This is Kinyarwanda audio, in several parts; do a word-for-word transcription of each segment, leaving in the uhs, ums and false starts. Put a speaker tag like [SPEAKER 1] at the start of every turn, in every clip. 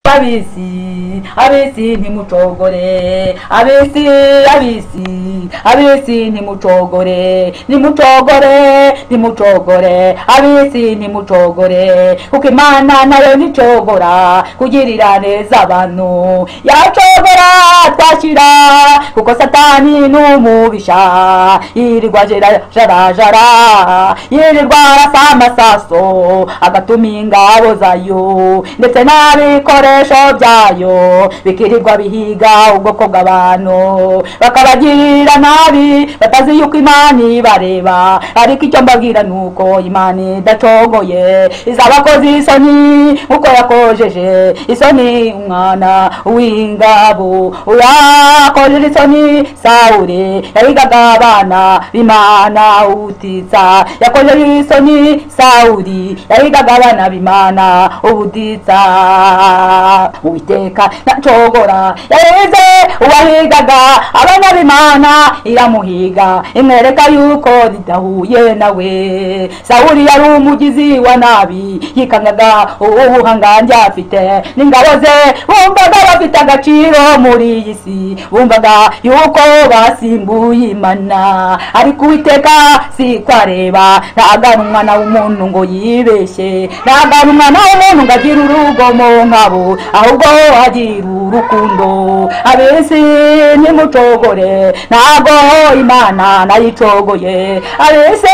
[SPEAKER 1] abisi abisi ntimucogore abisi abisi abisi ntimucogore nimucogore nimucogore abisi ntimucogore kuko Imana nayo nicogora kugirira neza abantu yacogora twashira kuko Satani n'umubisha yirirwa jara jara jara yirirwa arasa amasaso agatuma ingabo zayo ndetse n'abikoresho byayo bikirirwa bihiga ubwoko bw'abantu bakabagirira nabi batazi yuko Imana ibareba ariko icyo mbabwira nuko Imana idacogoye izabakoze isoni uko yakojeje isoni umwana w'ingabo yakojeje isoni Sawuli yahigaga abana b'Imana ubutitsa yakojeje isoni Sawuli yahigaga abana b'Imana ubutitsa Uwiteka ntacogora yaheze uwahigaga abana b'Imana iramuhiga imwereka yuko ridahuye nawe Sawuli yari umugizi wa nabi yikangaga ubuhangange afite n'ingabo ze bumvaga bafite agaciro muri iyi si bumvaga yuko basimbuye Imana ariko Uwiteka si kwareba ntagana umwana w'umuntu ngo yibeshye ntagana umwana w'umuntu ngo agire urugomo nkabo ahubwo agira urukundo abisi nimucogore ntago Imana nayicogoye abisi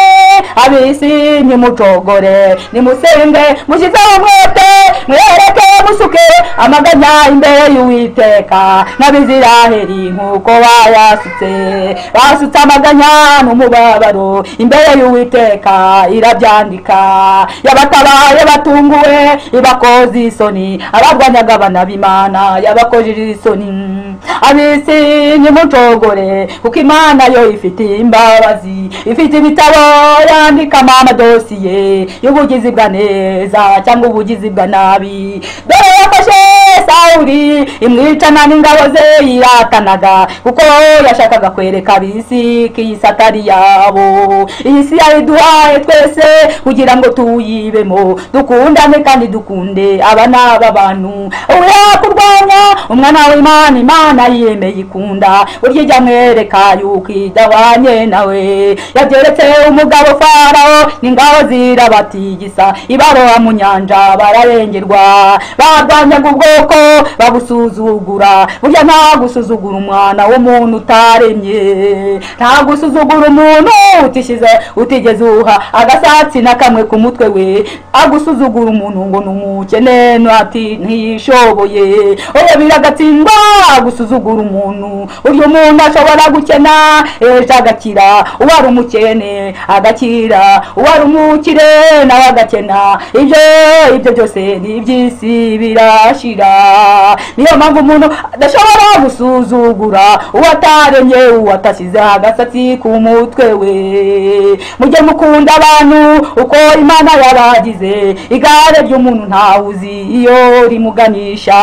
[SPEAKER 1] abisi nimucogore nimusenge mushizeho umwete mwereke musuke amaganya imbere y'Uwiteka n'Abisiraheli nk'uko bayasutse basutse amaganya n'umubabaro imbere y'Uwiteka irabyandika yabatabaye batunguwe ibakoze isoni abarwanyaga abana b'Imana yabakojeje isoni abisi nimucogore kuko Imana yo ifite imbabazi ifite ibitabo yandikamo amadosiye y'ubugizi bwa neza cyangwa ubugizi bwa nabi dore yafashe Sawuli imwicana n'ingabo ze yiratanaga kuko yashakaga kwereka abisi ko iyi si atari yabo iyi si yayiduhaye twese kugira ngo tuyibemo dukundane kandi dukunde abana b'abantu uya kurwanya umwana w'Imana Imana yemeye ikunda burya ijya mwereka yuko idahwanye nawe yabyeretse umugabo Farawo n'ingabo zirabatigisa ibaroha mu nyanja bararengerwa barwanyaga ubwoko babusuzugura burya nta gusuzugura umwana w'umuntu utaremye nta gusuzugura umuntu utishyize utigeze uha agasatsi na kamwe ku mutwe we agusuzugura umuntu ngo numukene ati ntiyishoboye oya biragatsindwa gusuzugura umuntu uryo umuntu ashobora gukena ejo agakira uwari umukene agakira uwari umukire nawe agakena ibyo ibyo byose ni iby'isi birashira niyo mpamvu umuntu adashobora gusuzugura uwataremye uwatashyize agasatsi ku mutwe we mujye mukunda abantu uko Imana yabagize igare ry'umuntu ntawuzi iyo rimuganisha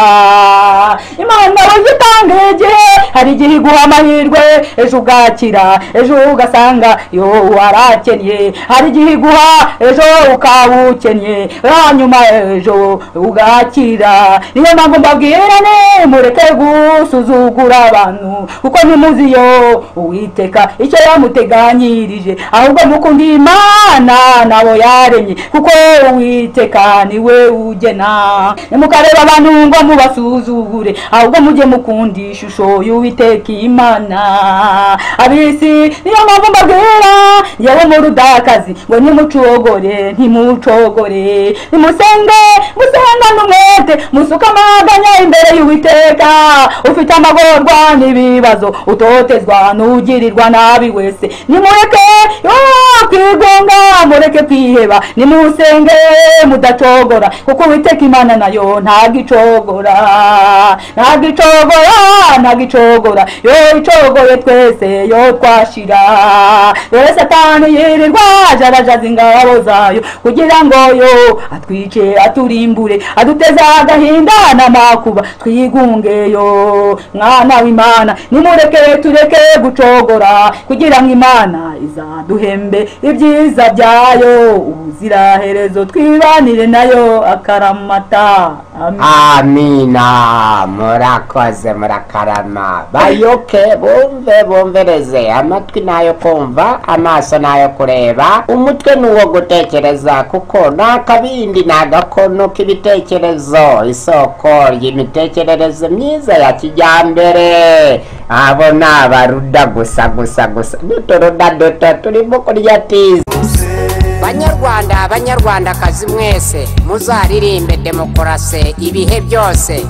[SPEAKER 1] Imana wagitanga igihe hari igihe iguha amahirwe ejo ugakira ejo ugasanga yo warakennye hari igihe iguha ejo ukawukennye hanyuma ejo ugakira niyo mpamvu mbabwirane mureke gusuzugura abantu kuko ntimuzi yo Uwiteka icyo yamuteganyirije ahubwo mukunda Imana nabo yaremye kuko Uwiteka niwe ugena nimukareba abantu ngo mubasuzugure ahubwo mujye mukunda ishusho y'Uwiteka Imana abisi niyo mpamvu mbabwira yewe mu rudakazi ngo nimucogore ntimucogore nimusenge musenga n'umwete musuka amaganya imbere y'Uwiteka ufite amagorwa n'ibibazo utotezwa n'ugirirwa nabi wese nimureke yo kwigonga mureke kwiheba nimusenge mudacogora kuko Uwiteka Imana nayo ntagicogora ntagicogora ntagicogora yo icogoye twese yo twashira rero Satani yirirwa jarajaza ingabo zayo kugira ngo yo atwice aturimbure aduteza agahinda n'amakuba twigungeyo mwana w'Imana nimurekere tureke gucogora kugira ngo Imana izaduhembe ibyiza byayo ubuziraherezo twibanire nayo akaramata.
[SPEAKER 2] Amina. Murakoze murakarama bayoke bumve bumvereze amatwi nayo kumva amaso nayo kureba umutwe nuwo gutekereza kuko nakabindi nagakono k'ibitekerezo isoko y'imitekerereze myiza ya kijyambere abo nabaruda gusa gusa gusa dutoruda duto turimo kurya tizi. Banyarwanda banyarwandakazi mwese muzaririmbe demokarasi ibihe byose.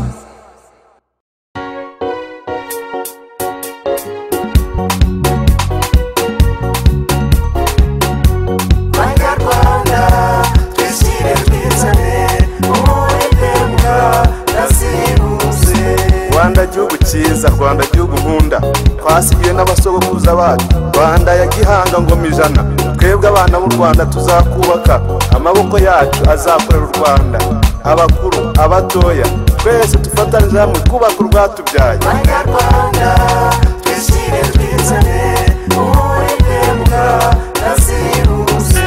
[SPEAKER 3] Rwanda gihugu cyiza, Rwanda gihugu nkunda, twasigiye n'abasogokuruza bacu, Rwanda ya gihanga ngoma ijana, twebwe abana b'u Rwanda tuzakubaka, amaboko yacu azakorera u Rwanda, abakuru abatoya twese tufatanyije hamwe kubaka urwatubyaye. Banyarwanda twishire twizane uwiteka nasiruse.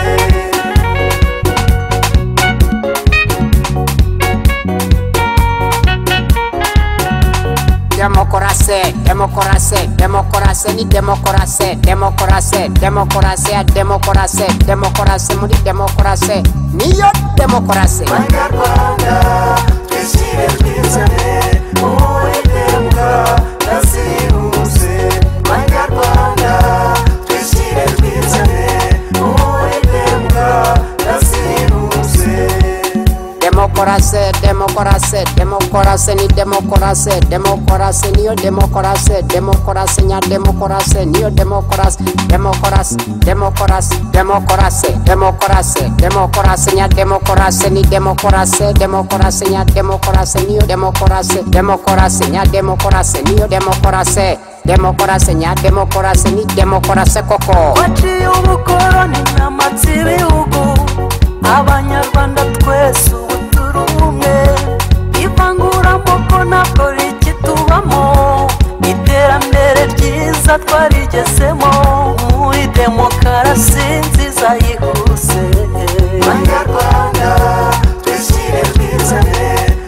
[SPEAKER 2] Demokarasi, demokarasi, demokarasi ni demokarasi, demokarasi, demokarasi ya demokarasi, demokarasi muri demokarasi niyo demokarasi.
[SPEAKER 3] Banyarwanda twishire twizane uwiteka nasiruse. Banyarwanda twishire twizane uwiteka nasiruse.
[SPEAKER 2] Demokarasi, demokarasi, demokarasi ni demokarasi, demokarasi niyo demokarasi, demokarasi nya demokarasi niyo demokarasi, demokarasi, demokarasi, demokarasi, demokarasi, demokarasi nya demokarasi ni demokarasi, demokarasi nya demokarasi niyo demokarasi, demokarasi nya demokarasi niyo demokarasi, demokarasi nya demokarasi ni demokarasi koko.
[SPEAKER 4] Waciye ubukoroni n'amatsi ibihugu, Abanyarwanda twese uturumwe, ivanguramoko ntabwo rikitubamo, iterambere ryiza twarigezemo muri demokarasi nziza yihuse.
[SPEAKER 3] Banyarwanda twishire twizane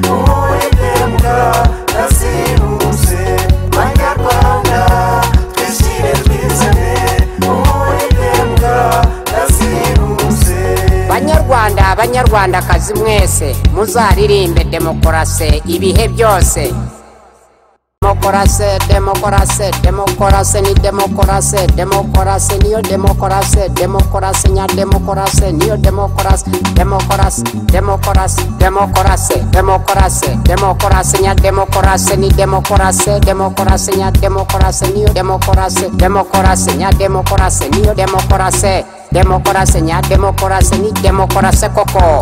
[SPEAKER 3] uwiteka nasiruse. Banyarwanda twishire twizane uwiteka nasiruse.
[SPEAKER 2] Banyarwanda banyarwandakazi mwese muzaririmbe demokarasi ibihe byose. Demokarasi, demokarasi, demokarasi ni demokarasi, demokarasi niyo demokarasi, demokarasi nya demokarasi niyo demokarasi, demokarasi, demokarasi, demokarasi, demokarasi, demokarasi nya demokarasi ni demokarasi, demokarasi nya demokarasi niyo demokarasi, demokarasi nya demokarasi niyo demokarasi, demokarasi nya demokarasi ni demokarasi koko.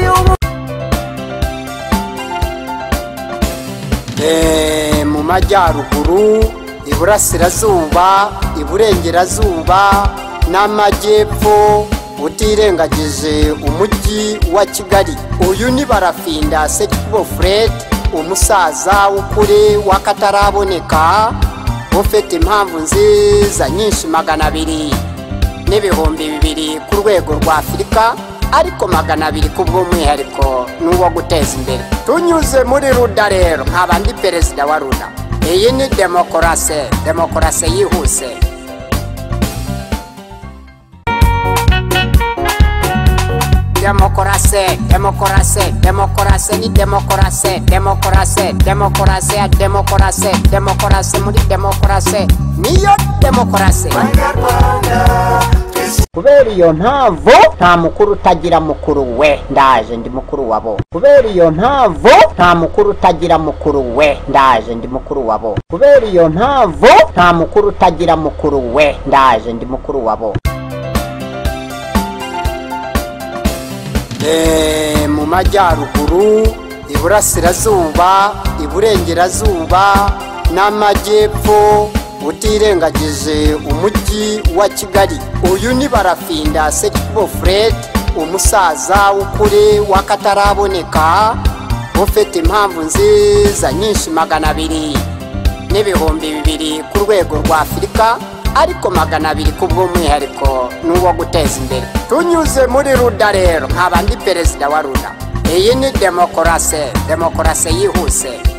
[SPEAKER 2] Eh, mu majyaruguru, iburasirazuba, iburengerazuba n'amajyepfo utirengagije umujyi wa Kigali. Uyu ni Barafinda Sekikubo Fred, umusaza w'ukuri wakataraboneka ufite impamvu nziza nyinshi magana abiri n'ibihumbi bibiri ku rwego rwa Afurika, ariko magana abiri kubw'umwihariko n'uwo guteza imbere. Tunyuze muri ruda rero nkaba ndi perezida wa ruda. Iyi ni demokarasi, demokarasi yihuse. Demokarasi, demokarasi, demokarasi ni demokarasi, demokarasi, demokarasi ya demokarasi, demokarasi muri demokarasi niyo demokarasi.
[SPEAKER 3] Banyarwanda
[SPEAKER 2] kubera iyo mpamvu nta mukuru utagira mukuru we, ndaje ndi mukuru wabo. Kubera iyo mpamvu nta mukuru utagira mukuru we, ndaje ndi mukuru wabo. Kubera iyo mpamvu nta mukuru utagira mukuru we, ndaje ndi mukuru wabo. Eh, mu majyaruguru, iburasirazuba, iburengerazuba n'amajyepfo utirengagije umujyi wa Kigali. Uyu ni Barafinda Sekikubo Fred, umusaza w'ukuri wakataraboneka ufite impamvu nziza nyinshi magana abiri n'ibihumbi bibiri ku rwego rwa Afurika, ariko magana abiri ku bw'umwihariko n'uwo guteza imbere. Tunyuze muri ruda rero nkaba ndi perezida wa ruda. Iyi ni demokarasi, demokarasi yihuse.